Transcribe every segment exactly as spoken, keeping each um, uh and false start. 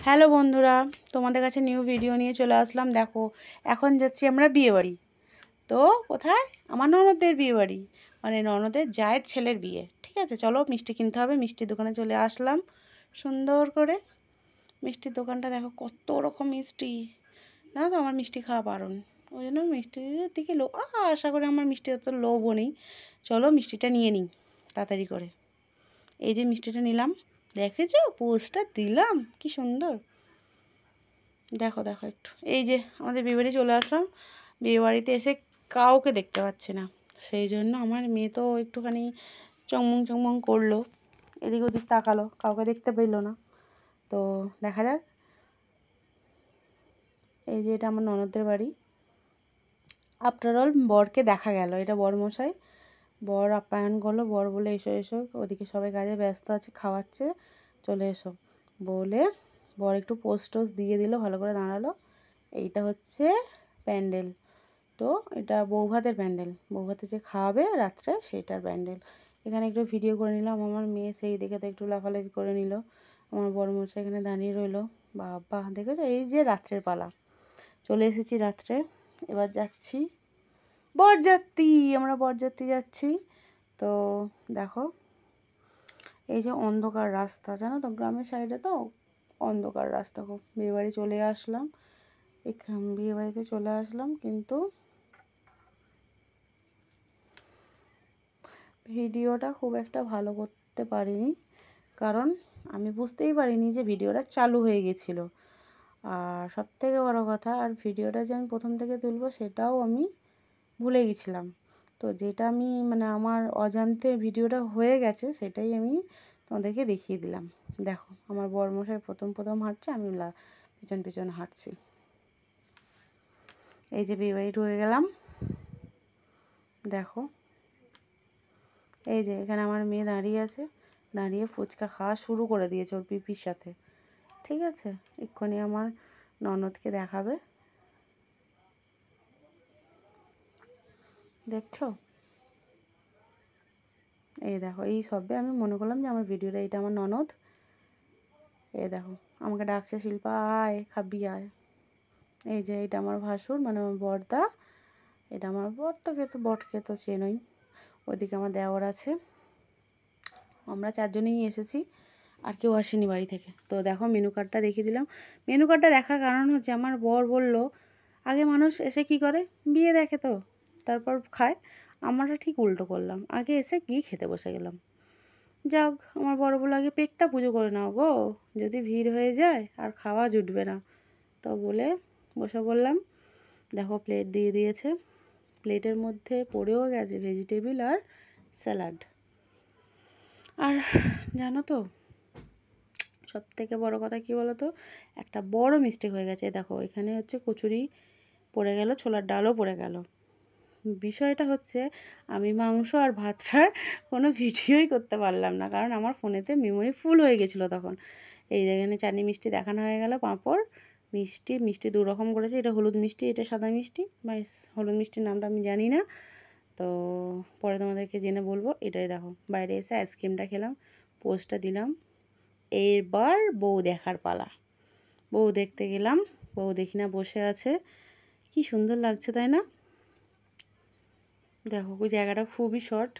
Hello বন্ধুরা, তোমাদের কাছে নিউ ভিডিও নিয়ে চলে আসলাম। দেখো, এখন যাচ্ছি আমরা বিয়েবাড়ি। তো কোথায়? আমার ননদের বিয়েবাড়ি, মানে ননদের জায়ের ছেলের বিয়ে। ঠিক আছে, চলো মিষ্টি কিনতে হবে। মিষ্টির দোকানে চলে আসলাম সুন্দর করে। মিষ্টির দোকানটা দেখো, কত রকম মিষ্টি। না তো আমার মিষ্টি খাওয়া বারণ, ওই জন্য মিষ্টির দিকে লো আশা করি আমার মিষ্টি অত লোভও নেই। চলো মিষ্টিটা নিয়ে নিই তাড়াতাড়ি করে। এই যে মিষ্টিটা নিলাম, দেখেছো পোস্টটা দিলাম কি সুন্দর। দেখো দেখো একটু, এই যে আমাদের বিয়েবাড়ি চলে আসলাম। বিয়েবাড়িতে এসে কাউকে দেখতে পাচ্ছি না, সেই জন্য আমার মেয়ে তো একটুখানি চংমং চংমং করলো, এদিক ওদিক তাকালো, কাউকে দেখতে পেলো না। তো দেখা যাক। এই যে এটা আমার ননদের বাড়ি। আফটার অল বরকে দেখা গেল, এটা বর মশাই। বর আপ্যায়ন করলো, বর বলে এসো এসো, ওদিকে সবাই কাজে ব্যস্ত আছে, খাওয়াচ্ছে, চলে এসো বলে বর একটু পোস্ট টোস্ট দিয়ে দিল, ভালো করে দাঁড়ালো। এইটা হচ্ছে প্যান্ডেল। তো এটা বৌভাতের প্যান্ডেল, বৌভাতে যে খাওয়াবে রাত্রে সেটার প্যান্ডেল। এখানে একটু ভিডিও করে নিলাম, আমার মেয়ে সেই দেখে তো একটু লাফালাফি করে নিল। আমার বড় মশাই এখানে দাঁড়িয়ে রইলো। বাবা দেখেছো, এই যে রাত্রের পালা, চলে এসেছি রাত্রে। এবার যাচ্ছি বরযাত্রী, আমরা বরযাত্রী যাচ্ছি। তো দেখো, এই যে অন্ধকার রাস্তা, জানো তো গ্রামের সাইডে তো অন্ধকার রাস্তা খুব। বিয়েবাড়ি চলে আসলাম, এখান বিয়েবাড়িতে চলে আসলাম, কিন্তু ভিডিওটা খুব একটা ভালো করতে পারিনি, কারণ আমি বুঝতেই পারিনি যে ভিডিওটা চালু হয়ে গেছিলো। আর সবথেকে বড় কথা, আর ভিডিওটা যে আমি প্রথম থেকে তুলবো সেটাও আমি ভুলে গেছিলাম। তো যেটা আমি মানে আমার অজান্তে ভিডিওটা হয়ে গেছে, সেটাই আমি তোমাদেরকে দেখিয়ে দিলাম। দেখো, আমার বরমশাই প্রথম প্রথম হাঁটছে, আমি পিছন পিছন হাঁটছি। এই যে বিয়েবাড়ি ঢুকে গেলাম। দেখো, এই যে এখানে আমার মেয়ে দাঁড়িয়ে আছে, দাঁড়িয়ে ফুচকা খাওয়া শুরু করে দিয়েছে ওর পিপির সাথে। ঠিক আছে, এক্ষুনি আমার ননদকে দেখাবে, দেখছো? এই দেখো, এই সবে আমি মনে করলাম যে আমার ভিডিওটা, এটা আমার ননদ। এই দেখো আমাকে ডাকছে, শিল্পা আয় খাবি আয়। এই যে এটা আমার ভাসুর, মানে আমার বড়দা। এটা আমার বরটাকে তো বটকে তো চেনই। ওইদিকে আমার দেওর আছে। আমরা চারজনেই এসেছি, আর কেউ আসেনি বাড়ি থেকে। তো দেখো মেনু কার্ডটা দেখিয়ে দিলাম। মেনু কার্ডটা দেখার কারণ হচ্ছে, আমার বর বলল আগে মানুষ এসে কি করে, বিয়ে দেখে তো তারপর খায়। আমরা ঠিক উল্টো করলাম, আগে এসে গিয়ে খেতে বসে গেলাম। যাক, আমার বড় বলে আগে পেটটা পুজো করে নাও গো, যদি ভিড় হয়ে যায় আর খাওয়া জুটবে না। তো বলে বসে বললাম। দেখো প্লেট দিয়ে দিয়েছে, প্লেটের মধ্যে পড়েও গেছে ভেজিটেবিল আর স্যালাড। আর জানো তো সব থেকে বড়ো কথা কী বলো তো, একটা বড় মিস্টেক হয়ে গেছে। দেখো এখানে হচ্ছে কচুরি পড়ে গেল, ছোলার ডালও পড়ে গেল। বিষয়টা হচ্ছে, আমি মাংস আর ভাত ছাড় কোনো ভিডিওই করতে পারলাম না, কারণ আমার ফোনেতে মেমোরি ফুল হয়ে গেছিলো তখন। এই এখানে চাটনি মিষ্টি দেখানো হয়ে গেল, পাঁপড়, মিষ্টি। মিষ্টি দু রকম করেছে, এটা হলুদ মিষ্টি, এটা সাদা মিষ্টি। বা হলুদ মিষ্টির নামটা আমি জানি না, তো পরে তোমাদেরকে জেনে বলবো। এটাই দেখো, বাইরে এসে আইসক্রিমটা খেলাম, পোস্টটা দিলাম। এবার বউ দেখার পালা। বউ দেখতে গেলাম, বউ দেখি না বসে আছে, কি সুন্দর লাগছে তাই না? দেখো ওই জায়গাটা খুবই শর্ট,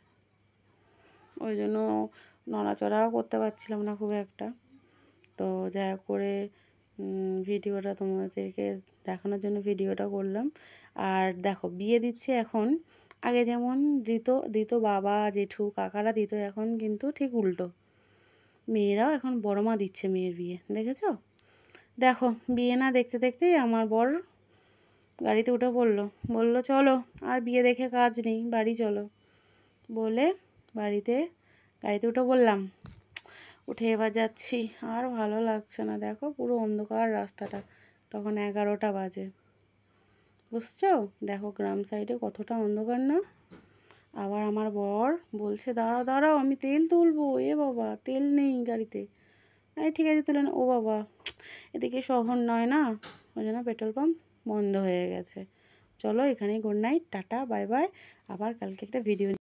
ওই জন্য নড়াচড়াও করতে পারছিলাম না খুব একটা। তো যা করে ভিডিওটা তোমাদেরকে দেখানোর জন্য ভিডিওটা করলাম। আর দেখো বিয়ে দিচ্ছে এখন, আগে যেমন দিত দিত বাবা জেঠু কাকারা দিত, এখন কিন্তু ঠিক উল্টো, মেয়েরাও এখন বড় মা দিচ্ছে মেয়ের বিয়ে, দেখেছো? দেখো বিয়ে না দেখতে দেখতেই আমার বর গাড়িতে উঠে পড়লো, বললো চলো আর বিয়ে দেখে কাজ নেই, বাড়ি চলো বলে বাড়িতে গাড়িতে উঠে পড়লাম। উঠে এবার যাচ্ছি, আর ভালো লাগছে না। দেখো পুরো অন্ধকার রাস্তাটা, তখন এগারোটা বাজে, বুঝছো? দেখো গ্রাম সাইডে কতটা অন্ধকার না। আবার আমার বর বলছে দাঁড়াও দাঁড়াও আমি তেল তুলবো। এ বাবা, তেল নেই গাড়িতে। এই ঠিক আছে তুলে না। ও বাবা, এদিকে শহর নয় না, ওই জন্য পেট্রোল পাম্প বন্ধ হয়ে গেছে। চলো এখানেই good night, tata, bye bye. আবার কালকে একটা ভিডিও